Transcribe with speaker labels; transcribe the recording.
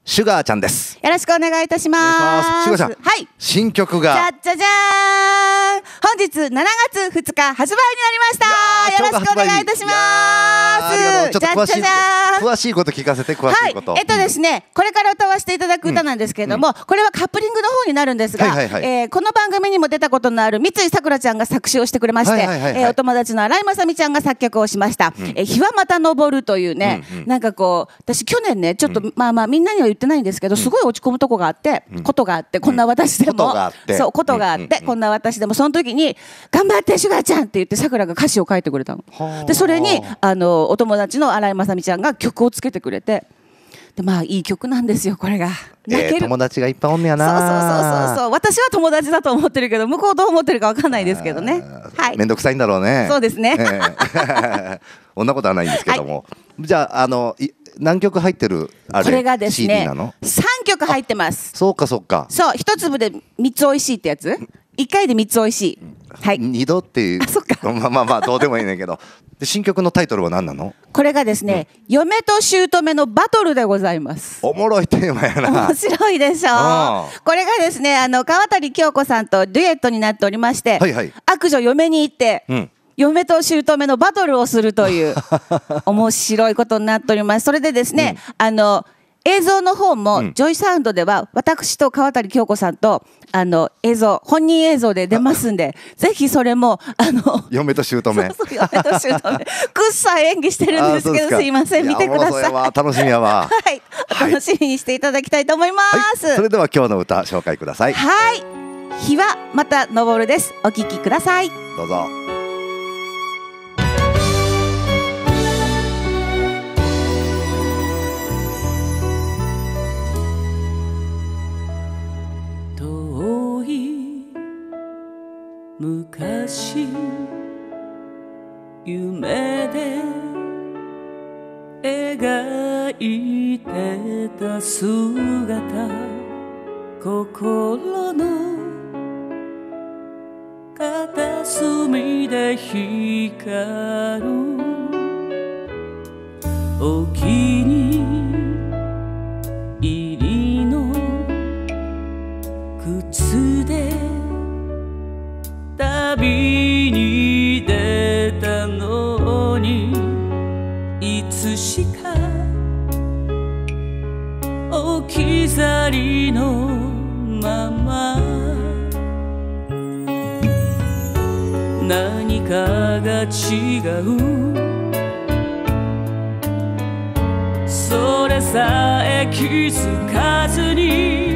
Speaker 1: シュガーちゃんです。
Speaker 2: よろしくお願いいたします。
Speaker 1: シュガーちゃん、
Speaker 2: はい、
Speaker 1: 新曲が
Speaker 2: じゃじゃーん、本日7月2日発売になりました。よろしくお願いいたします。
Speaker 1: ちょっと詳しいこと聞かせて。詳しいこと、
Speaker 2: ですね、これから歌わせていただく歌なんですけれども、これはカップリングの方になるんですが、この番組にも出たことのある三井さくらちゃんが作詞をしてくれまして、お友達の新井まさみちゃんが作曲をしました「日はまた昇る」というね、なんかこう私去年ねちょっとまあみんなには言ってないんですけど、すごい落ち込むとこがあって、ことがあって、こんな私でもそうことがあって、こんな私でもその時に「頑張ってシュガーちゃん」って言ってさくらが歌詞を書いてくれたの。でそれにお友達の新井まさみちゃんが曲をつけてくれて、でまあいい曲なんですよこれが。
Speaker 1: 友達がいっぱいおんねやな。
Speaker 2: そう私は友達だと思ってるけど、向こうどう思ってるかわかんないですけどね。はい。
Speaker 1: めんどくさいんだろうね。
Speaker 2: そうですね。
Speaker 1: そんなことはないんですけども、じゃあ何曲入ってるあれ？
Speaker 2: これがですね、
Speaker 1: CD なの
Speaker 2: 3曲入ってます。
Speaker 1: そうかそうか。
Speaker 2: そう、一粒で3つおいしいってやつ。1回で3つおいしい。はい。
Speaker 1: 2度っていう。
Speaker 2: そっか。
Speaker 1: まあどうでもいいねんけど。で新曲のタイトルは何なの？
Speaker 2: これがですね、嫁と姑のバトルでございます。
Speaker 1: おもろいテーマやな。
Speaker 2: 面白いでしょ。これがですね、川谷京子さんとデュエットになっておりまして、悪女嫁に行って。嫁と姑のバトルをするという面白いことになっております。それでですね、映像の方もジョイサウンドでは私と川谷京子さんと映像本人映像で出ますんで、ぜひそれも
Speaker 1: 嫁と姑
Speaker 2: 嫁と姑くっさい演技してるんですけど、すいません見てください。
Speaker 1: 楽しみやわ。
Speaker 2: はい、お楽しみにしていただきたいと思います。
Speaker 1: それでは今日の歌紹介ください。
Speaker 2: はい、日はまた昇るです。お聴きください。
Speaker 1: どうぞ。
Speaker 3: 昔夢で描いてた姿、心の片隅で光るお気に入りの靴で旅に出たのに、いつしか置き去りのまま、何かが違う、それさえ気づかずに